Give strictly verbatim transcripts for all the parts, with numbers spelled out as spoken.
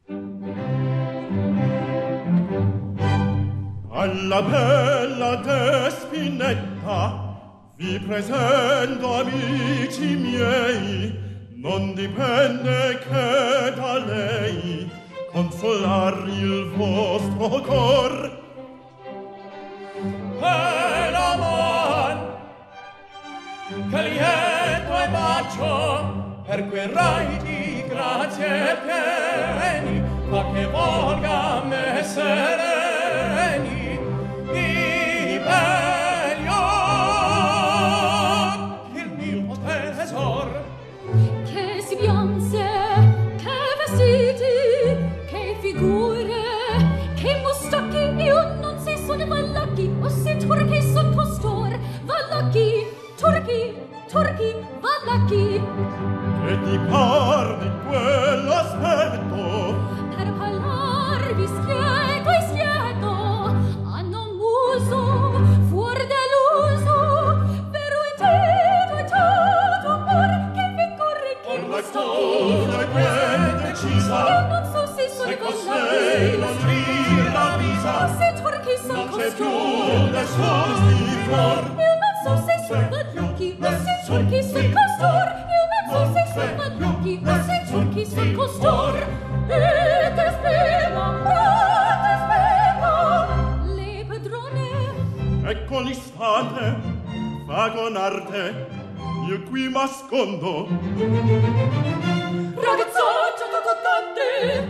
Alla bella Despinetta vi presento, amici miei, non dipende che da lei consolar il vostro cor. E l'amor che lieto e bacio per quei rai di grazie pieni fa che volga me sereni i belli occhi, il mio tesor. Che sibianze, che vestiti, che figure, che mustacchi, io non si sono vallacchi, o si turchi son costor, vallacchi, turchi, turchi, vallacchi. Che ti par di quell'aspetto? Per parlarvi schieto e schieto, hanno muso fuor dell'uso, vero e teto e teto amor, che vi corre chi Ormai storia è ben decisa, io non so se sono se costei non dir la visa, se turchi son non c'è più costor, nessun stifar. io non so se sono vallacchi, o se turchi son costor, io non so se sono vallacchi, o se turchi son costor. E te spero, te spero, le padrone. Ecco l'istante, fa con arte, io qui m'ascondo. Ragazzaccio toccante,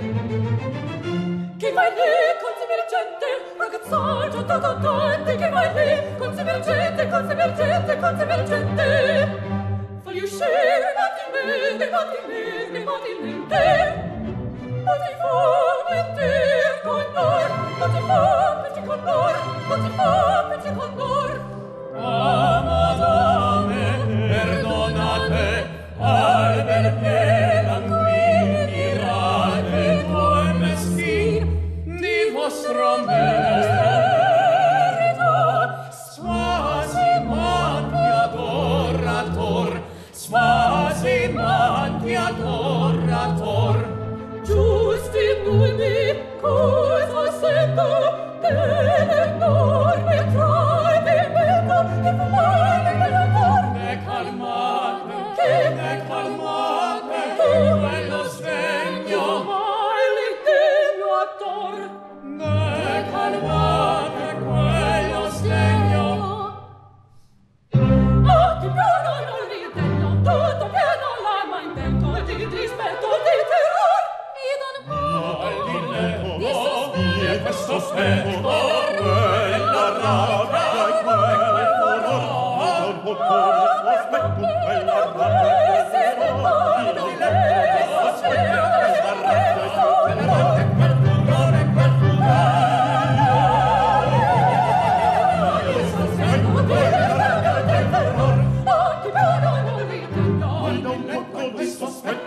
che vai lì con gente, ragazzaccio toccante, che vai lì con gente, con gente, con gente. Fagli uscire inutilmente, inutilmente, inutilmente. Non ti fa mentir con noi, non ti fa mentir con noi, non ti fa mentir con noi. Ah, madame, perdonate, al bel piena qui mirate voi mestin di vostro merito. Svasimanti adorator, svasimanti adorator. Giusti numi, cosa sento, dell'enorme tradimento, che fa male nell'amor. Ne calmate, ne calmate, quello sdegno, Mai l'indegno attor. ne calmate, quello sdegno. Oh, ti piano non l'intendo, tutto piano la ma intendo, di dispetto, di terror. Mi don Di questo spetto, quella rabbia e quel furor, non può porre questo aspetto, quella rabbia e quel furor, non può porre questo aspetto, quella rabbia e quel furor, e quel furor. Non può questo aspetto,